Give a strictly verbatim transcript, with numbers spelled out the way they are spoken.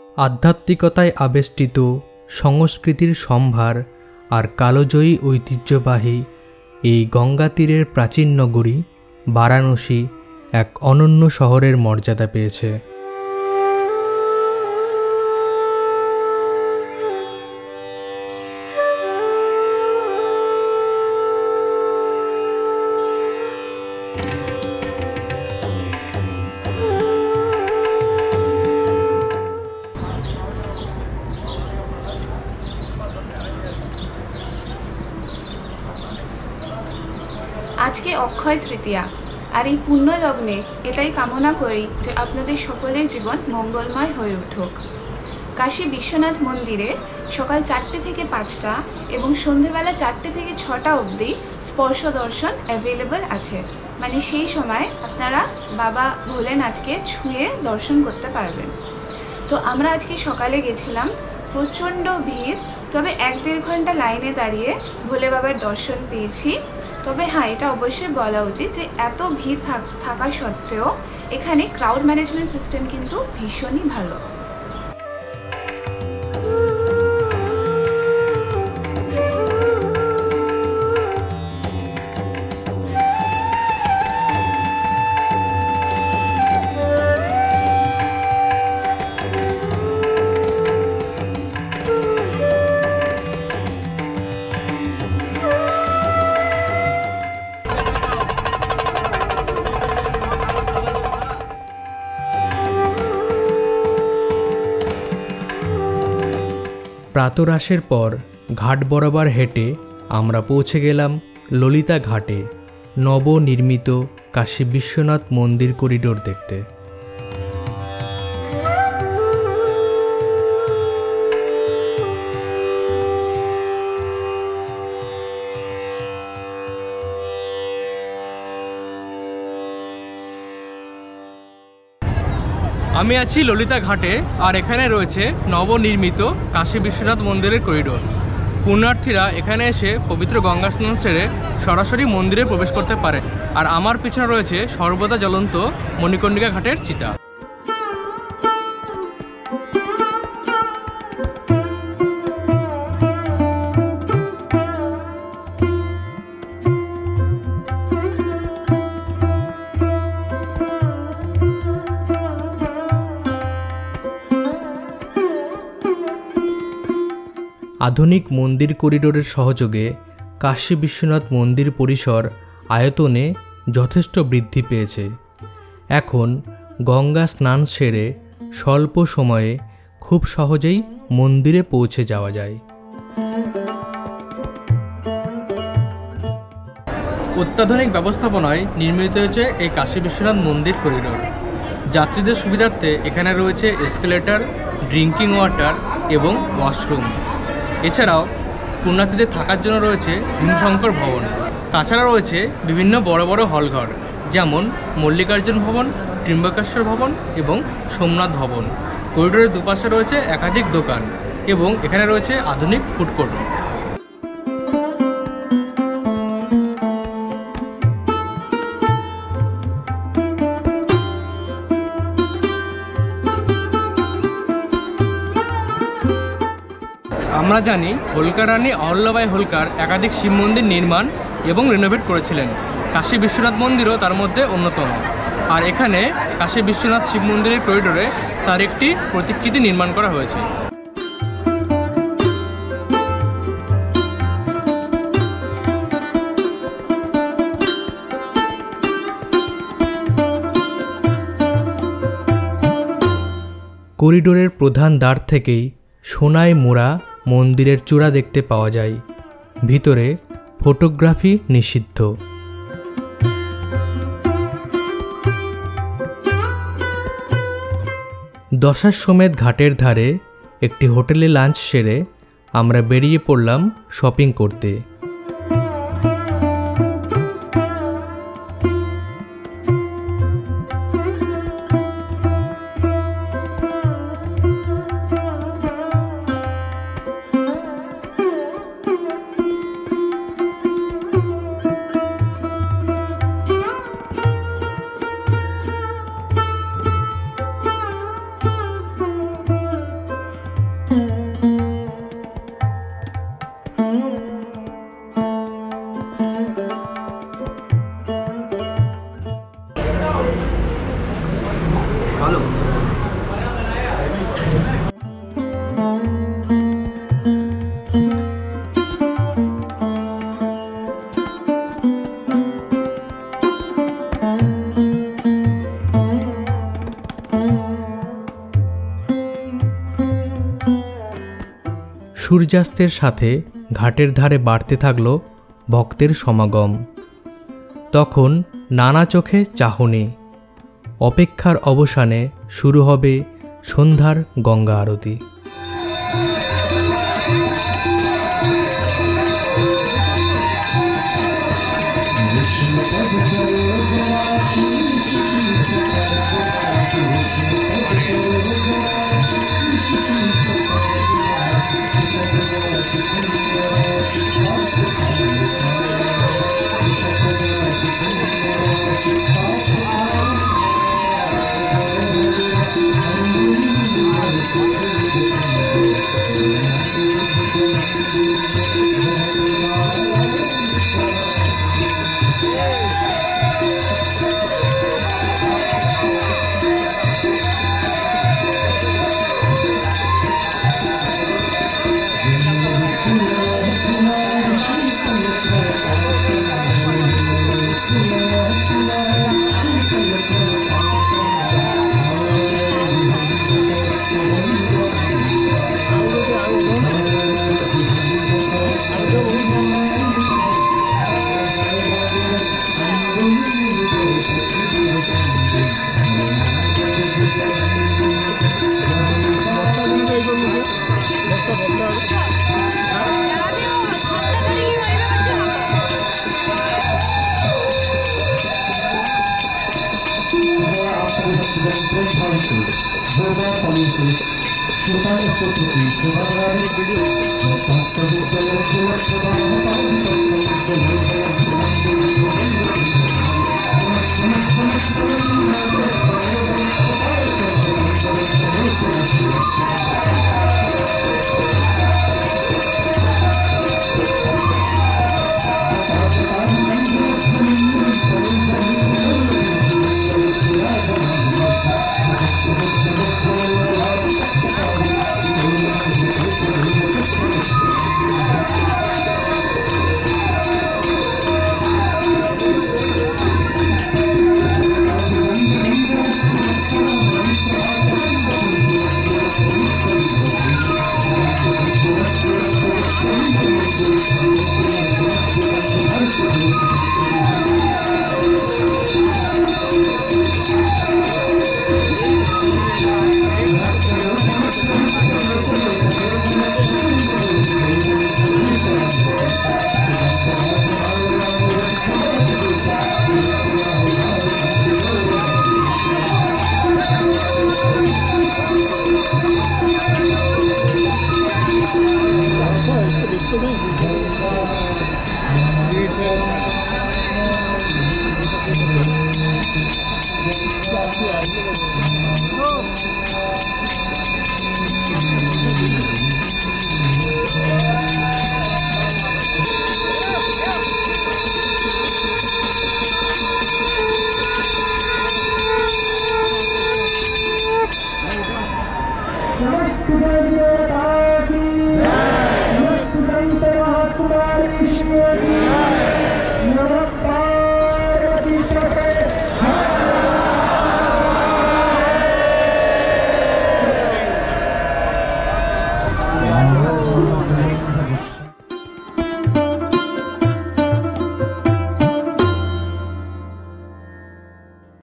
আধ্যাত্মিকতায় আবেষ্টিত সংস্কৃতির সম্ভার আর কালজয়ী ঐতিহ্যবাহী এই গঙ্গা তীরের প্রাচীন নগরী বারাণসী এক অনন্য শহরের মর্যাদা পেয়েছে। আজকে অক্ষয় তৃতীয়া, আর এই পুণ্য লগ্নে এটাই কামনা করি যে আপনাদের সকলের জীবন মঙ্গলময় হয়ে উঠুক। কাশী বিশ্বনাথ মন্দিরে সকাল চারটে থেকে পাঁচটা এবং সন্ধেবেলা চারটে থেকে ছটা অবধি স্পর্শ দর্শন অ্যাভেলেবল আছে, মানে সেই সময় আপনারা বাবা ভোলেনাথকে ছুঁয়ে দর্শন করতে পারবেন। তো আমরা আজকে সকালে গেছিলাম, প্রচণ্ড ভিড়, তবে এক দেড় ঘন্টা লাইনে দাঁড়িয়ে ভোলে বাবার দর্শন পেয়েছি। তবে হ্যাঁ, এটা অবশ্যই বলা উচিত যে এত ভিড় থাকা সত্ত্বেও এখানে ক্রাউড ম্যানেজমেন্ট সিস্টেম কিন্তু ভীষণই ভালো। প্রাতরাশের পর ঘাট বরাবর হেঁটে আমরা পৌঁছে গেলাম ললিতা ঘাটে নবনির্মিত কাশী বিশ্বনাথ মন্দির করিডোর দেখতে। আমি আছি ললিতা ঘাটে, আর এখানে রয়েছে নবনির্মিত কাশী বিশ্বনাথ মন্দিরের করিডোর। পুণ্যার্থীরা এখানে এসে পবিত্র গঙ্গা স্নান সেরে সরাসরি মন্দিরে প্রবেশ করতে পারে। আর আমার পিছনে রয়েছে সর্বদা জ্বলন্ত মণিকর্ণিকা ঘাটের চিতা। আধুনিক মন্দির করিডোরের সহযোগে কাশী বিশ্বনাথ মন্দির পরিসর আয়তনে যথেষ্ট বৃদ্ধি পেয়েছে। এখন গঙ্গা স্নান সেরে স্বল্প সময়ে খুব সহজেই মন্দিরে পৌঁছে যাওয়া যায়। অত্যাধুনিক ব্যবস্থাপনায় নির্মিত হয়েছে এই কাশী বিশ্বনাথ মন্দির করিডোর। যাত্রীদের সুবিধার্থে এখানে রয়েছে এসকেলেটর, ড্রিঙ্কিং ওয়াটার এবং ওয়াশরুম। এছাড়াও পুণ্যার্থীদের থাকার জন্য রয়েছে ভীমশঙ্কর ভবন। তাছাড়া রয়েছে বিভিন্ন বড় বড় হলঘর, যেমন মল্লিকার্জুন ভবন, ত্রিম্বকেশ্বর ভবন এবং সোমনাথ ভবন। করিডোরের দুপাশে রয়েছে একাধিক দোকান এবং এখানে রয়েছে আধুনিক ফুড কোর্ট। আমরা জানি হোলকার রানী অহল্যাবাই হোলকার একাধিক শিব মন্দির নির্মাণ এবং রিনোভেট করেছিলেন। কাশী বিশ্বনাথ মন্দিরও তার মধ্যে অন্যতম। আর এখানে কাশী বিশ্বনাথ শিব মন্দিরের করিডোরে তার একটি প্রতিকৃতি নির্মাণ করা হয়েছে। করিডোরের প্রধান দ্বার থেকেই সোনায় মোড়া মন্দিরের চূড়া দেখতে পাওয়া যায়। ভিতরে ফটোগ্রাফি নিষিদ্ধ। দশাশ্বমেধ ঘাটের ধারে একটি হোটেলে লাঞ্চ সেরে আমরা বেরিয়ে পড়লাম শপিং করতে। ভালো। সূর্যাস্তের সাথে ঘাটের ধারে বাড়তে থাকল ভক্তের সমাগম। তখন নানা চোখে চাহনি। অপেক্ষার অবসানে শুরু হবে সন্ধ্যার গঙ্গা আরতি।